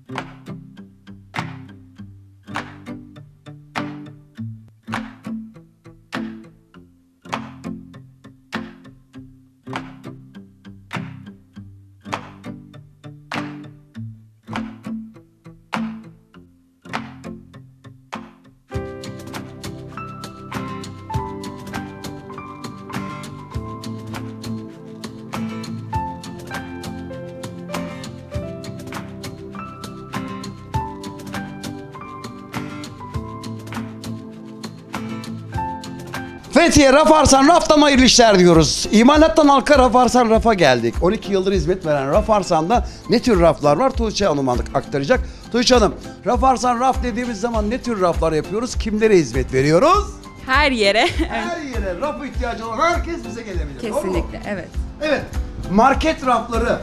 Fethiye Rafarsan Raf'tan hayırlı işler diyoruz. İmalattan halka Rafarsan Raf'a geldik. 12 yıldır hizmet veren Rafarsan'da ne tür raflar var? Tuğçe Hanım aktaracak. Tuğçe Hanım, Rafarsan Raf dediğimiz zaman ne tür raflar yapıyoruz? Kimlere hizmet veriyoruz? Her yere. Her yere raf ihtiyacı olan herkes bize gelebilir. Kesinlikle, evet. Evet, market rafları.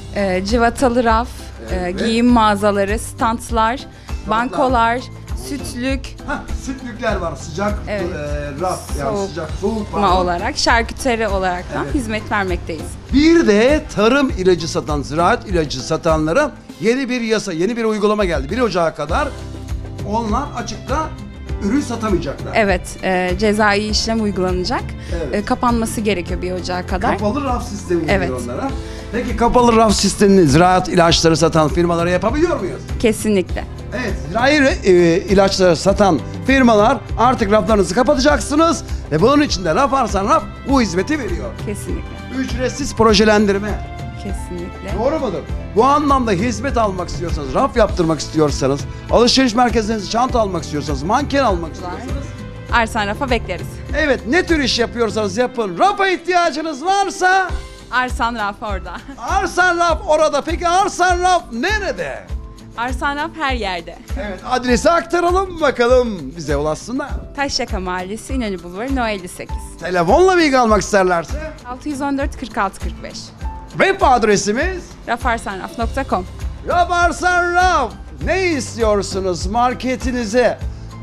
Civatalı raf, Evet. giyim mağazaları, standlar, bankolar, sütlük, Sütlükler var, sıcak Evet. Raf, yani Soğuk. sıcak soğuk var. ma olarak, şarküteri olarak da Evet. hizmet vermekteyiz. Bir de tarım ilacı satan, ziraat ilacı satanlara yeni bir yasa, yeni bir uygulama geldi. 1 Ocak'a kadar onlar açıkta ürün satamayacaklar. Evet, cezai işlem uygulanacak. Evet. Kapanması gerekiyor 1 Ocak'a kadar. Kapalı raf sistemi Evet. diyor onlara. Peki kapalı raf sistemini ziraat ilaçları satan firmalara yapabiliyor muyuz? Kesinlikle. Evet, zirai ilaçları satan firmalar artık raflarınızı kapatacaksınız ve bunun için de Rafarsan Raf bu hizmeti veriyor. Kesinlikle. Ücretsiz projelendirme. Kesinlikle. Doğru mudur? Bu anlamda hizmet almak istiyorsanız, raf yaptırmak istiyorsanız, alışveriş merkezlerinize çanta almak istiyorsanız, manken almak istiyorsanız. Arsan Raf'a bekleriz. Evet, ne tür iş yapıyorsanız yapın. Rafa ihtiyacınız varsa Arsan Raf orada. Arsan Raf orada. Peki Arsan Raf nerede? Arsan Raf her yerde. Evet, adresi aktaralım bakalım bize ulaşsınlar. Taşyaka Mahallesi, İnönü Bulvarı, No 58. Telefonla bilgi almak isterlerse 614 46 45. web adresimiz rafarsanraf.com. Rafarsan Raf. Ne istiyorsunuz marketinize,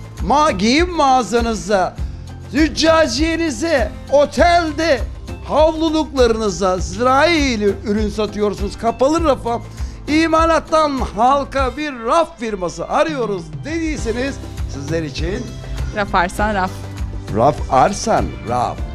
giyim mağazanıza, züccaciyenize, otelde, havluluklarınıza, zirai ürün satıyorsunuz, kapalı rafa, imalattan halka bir raf firması arıyoruz dediyseniz sizler için Rafarsan Raf. Raf Arsan Raf.